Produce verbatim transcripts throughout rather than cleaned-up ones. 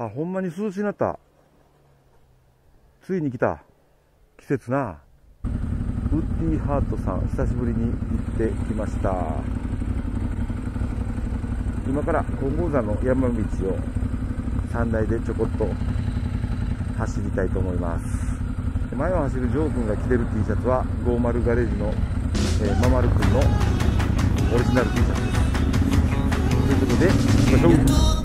あ、ほんまに涼しになった。ついに来た季節な。ウッディハートさん、久しぶりに行ってきました。今から金剛山の山道をさんだいでちょこっと走りたいと思います。前を走るジョー君が着てる T シャツはごじゅうガレージの、えー、ママル君のオリジナル T シャツです。ということで行きましょう。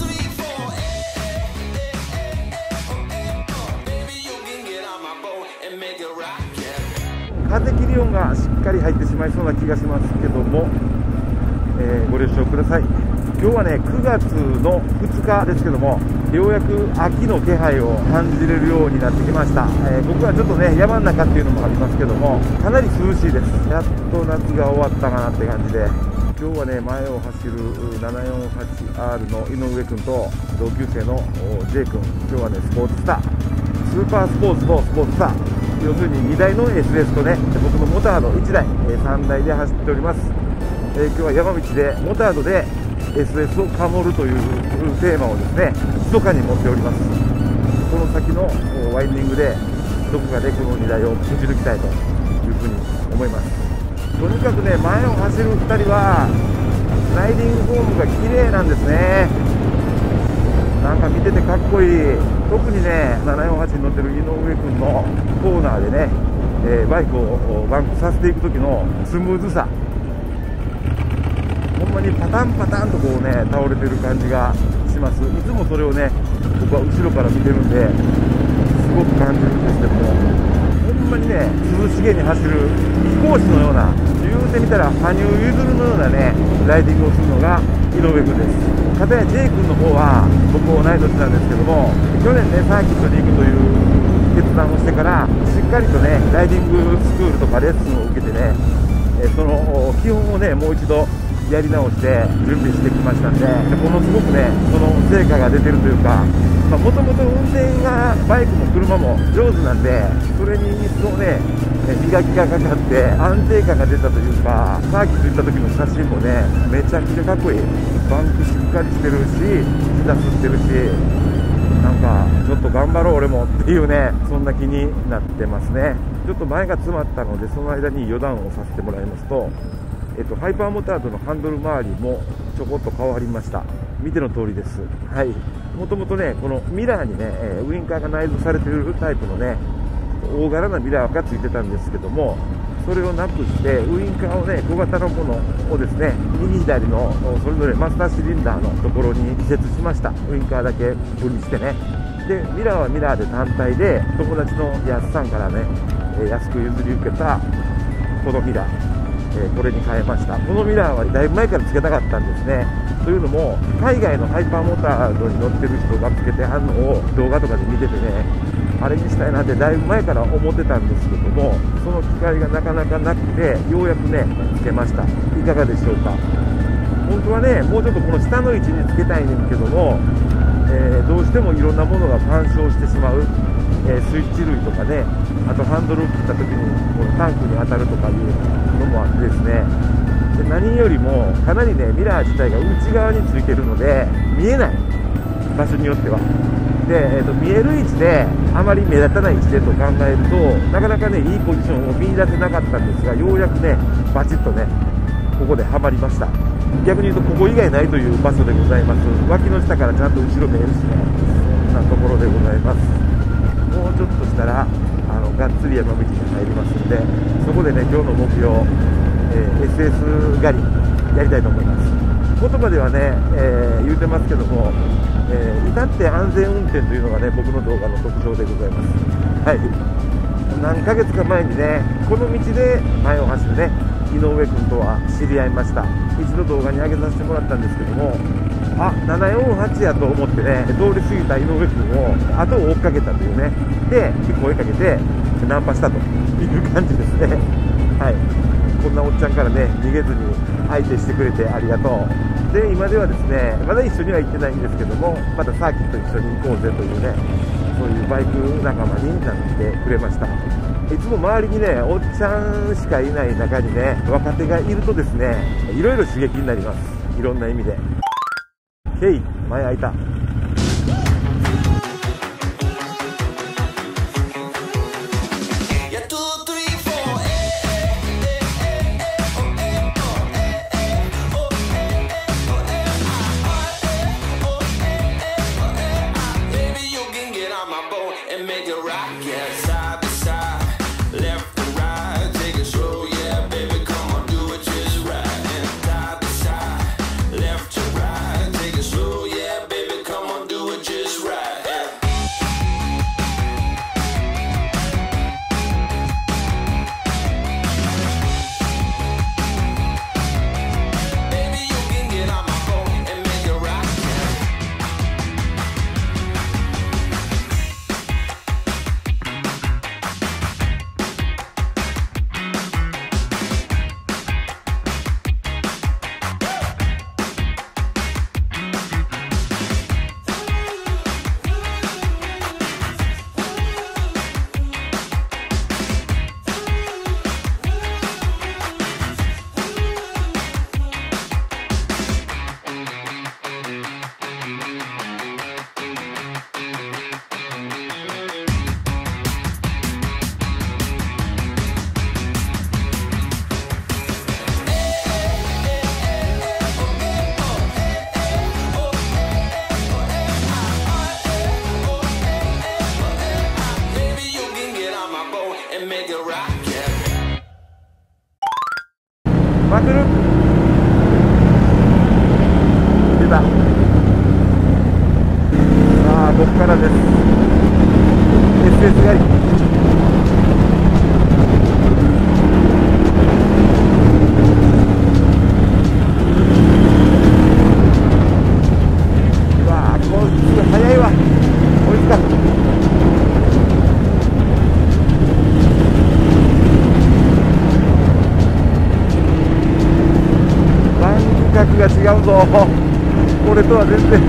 風切り音がしっかり入ってしまいそうな気がしますけども、えー、ご了承ください。今日はねくがつのふつかですけども、ようやく秋の気配を感じれるようになってきました。えー、僕はちょっとね山の中っていうのもありますけども、かなり涼しいです。やっと夏が終わったかなって感じで、今日はね前を走る ななよんはちアール の井上君と同級生の J 君、今日はねスポーツスター、スーパースポーツとスポーツスター、要するににだいの エスエス とね僕のモタードいちだい、さんだいで走っております。えー、今日は山道でモタードで エスエス をかもるというテーマをですね密かに持っております。この先のワインディングでどこかでこのにだいをぶち抜きたいというふうに思います。とにかくね前を走るふたりはライディングフォームが綺麗なんですね。なんか見ててかっこいい。特にねななよんはちに乗ってる井上君のコーナーでね、えー、バイクをバンクさせていく時のスムーズさ、ほんまにパタンパタンとこうね倒れてる感じがします。いつもそれをね僕は後ろから見てるんですごく感じるんですけども、ほんまにね涼しげに走る飛行士のような、言うてみたら羽生結弦のようなねライディングをするのが井上君です。かたや J 君の方は僕同い年なんですけども、去年ねサーキットに行くという決断をしてからしっかりとねライディングスクールとかレッスンを受けてね、えその基本をねもう一度やり直して準備してきましたんで、ものすごくねその成果が出てるというか、もともと運転がバイクも車も上手なんで、それに一層ね磨きがかかって安定感が出たというか、サーキット行った時の写真もねめちゃくちゃかっこいい。バンクしっかりしてるし膝吸ってるし、なんかちょっと頑張ろう俺もっていうね、そんな気になってますね。ちょっと前が詰まったのでその間に余談をさせてもらいますと、えっと、ハイパーモタードのハンドル周りもちょこっと変わりました。見ての通りです。はい、もともとねこのミラーにねウインカーが内蔵されているタイプのね大柄なミラーがついてたんですけども、それをなくしてウインカーをね小型のものをですね右左のそれぞれマスターシリンダーのところに移設しました。ウインカーだけ分離してね、でミラーはミラーで単体で友達の安さんからね安く譲り受けたこのミラー、えこれに変えました。このミラーはだいぶ前からつけたかったんですね。というのも海外のハイパーモタードに乗ってる人がつけてはんのを動画とかで見ててね、あれにしたいなってだいぶ前から思ってたんですけども、その機会がなかなかなくてようやくねつけました。いかがでしょうか。本当はねもうちょっとこの下の位置につけたいねんけども、えー、どうしてもいろんなものが干渉してしまう、えー、スイッチ類とかね、あとハンドルを切った時にこのタンクに当たるとかいうのもあってですね、で何よりもかなりねミラー自体が内側についてるので見えない、場所によっては。で、えー、と見える位置であまり目立たない位置でと考えるとなかなかねいいポジションを見出せなかったんですが、ようやくねバチッとねここではまりました。逆に言うとここ以外ないという場所でございます。脇の下からちゃんと後ろ見えるしね、そんなところでございます。もうちょっとしたらあのがっつり山道に入りますので、そこでね今日の目標、えー、エスエス 狩りやりたいと思います。言葉ではね、えー、言うてますけども、えー、至って安全運転というのがね僕の動画の特徴でございます。はい、何ヶ月か前にねこの道で前を走るね井上君とは知り合いました。一度動画に上げさせてもらったんですけども、あ、ななよんはちやと思ってね通り過ぎた井上君を後を追っかけたというね、で声かけてナンパしたという感じですね。はい、こんなおっちゃんからね逃げずに相手してくれてありがとう。で今ではですねまだ一緒には行ってないんですけども、またサーキット一緒に行こうぜというね、そういうバイク仲間になってくれました。いつも周りにねおっちゃんしかいない中にね若手がいるとですねいろいろ刺激になります。いろんな意味で。へい、前開いた。 出た。さあここからです。 エスエス 狩り。うわあこいつ早いわ。こいつか。バンク角が違うぞ。これとは全然。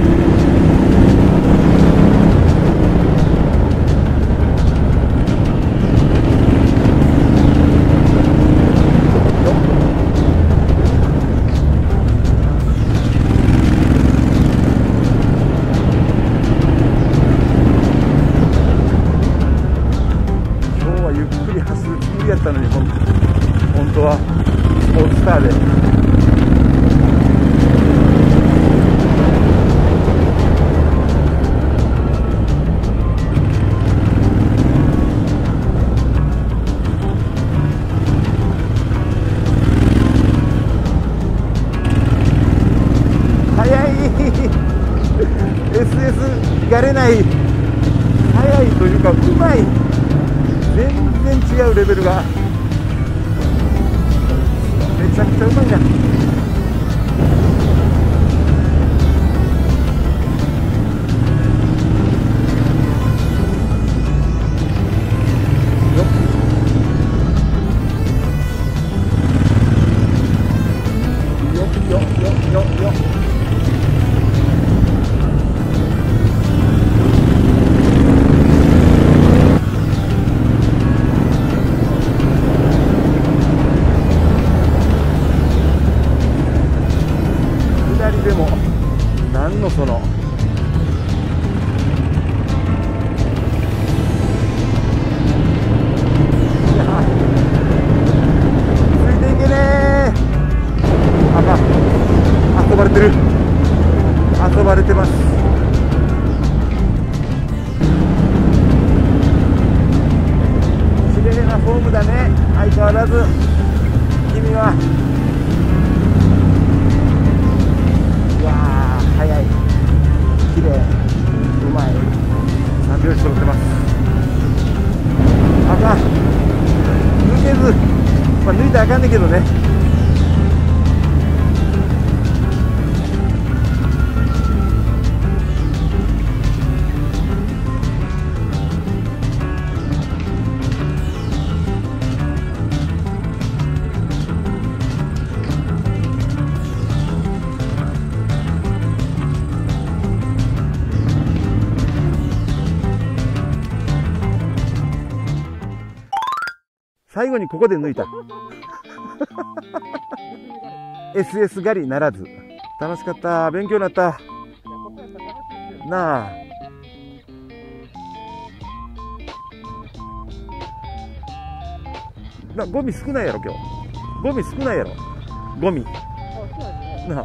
やったのに本当はスポーツスターで。速いエスエス やれない。速いというかうまい。全然違うレベルがめちゃくちゃうまいな。よっよっよっよっよっよっ。でも何のそのついていけねー。あかん、遊ばれてる、遊ばれてます。綺麗なフォームだね、相変わらず君は。速い、綺麗、うまい、さんびょうし揃ってます。あかん、抜けず、まあ、抜いたらあかんねんけどね。最後にここで抜いたエスエス 狩りならず。楽しかった、勉強になったなあ。なゴミ少ないやろ今日。ゴミ少ないやろゴミなあ。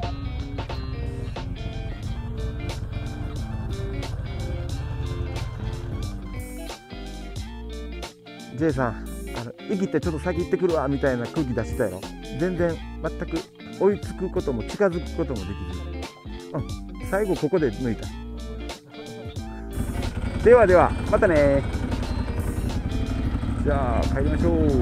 ジェイさん、あの生きてちょっと先行ってくるわみたいな空気出してたやろ。全然全く追いつくことも近づくこともできず、うん、最後ここで抜いた。ではではまたね。じゃあ帰りましょう。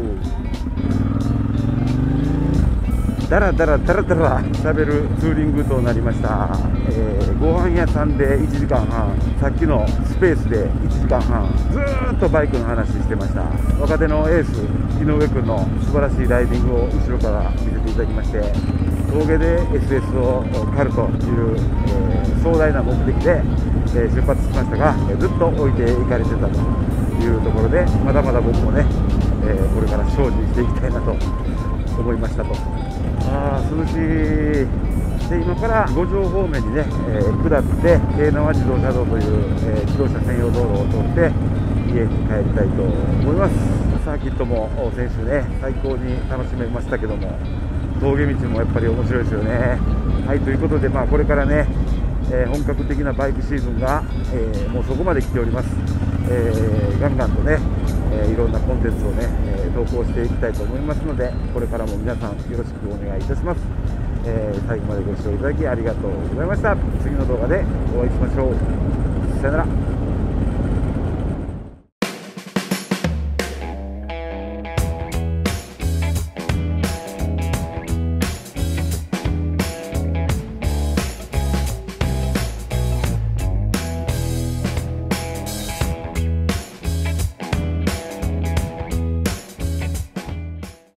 だらだらだらだら喋るツーリングとなりました。えー、ご飯屋さんでいちじかんはん、さっきのスペースでいちじかんはん、ずーっとバイクの話してました。若手のエース井上君の素晴らしいライディングを後ろから見せていただきまして、峠で エスエス を狩るという、えー、壮大な目的で、えー、出発しましたが、えー、ずっと置いていかれてたというところで、まだまだ僕もね、えー、これから精進していきたいなと思いましたと。あー涼しい。で今から五条方面にね、えー、下って京奈和自動車道という、えー、自動車専用道路を通って家に帰りたいと思います。サーキットも先週ね最高に楽しめましたけども、峠道もやっぱり面白いですよね。はい、ということで、まあ、これからね、えー、本格的なバイクシーズンが、えー、もうそこまで来ております。えー、ガンガンとね、えー、いろんなコンテンツをね、えー、投稿していきたいと思いますので、これからも皆さんよろしくお願いいたします。 えー、最後までご視聴いただきありがとうございました。次の動画でお会いしましょう。さよなら。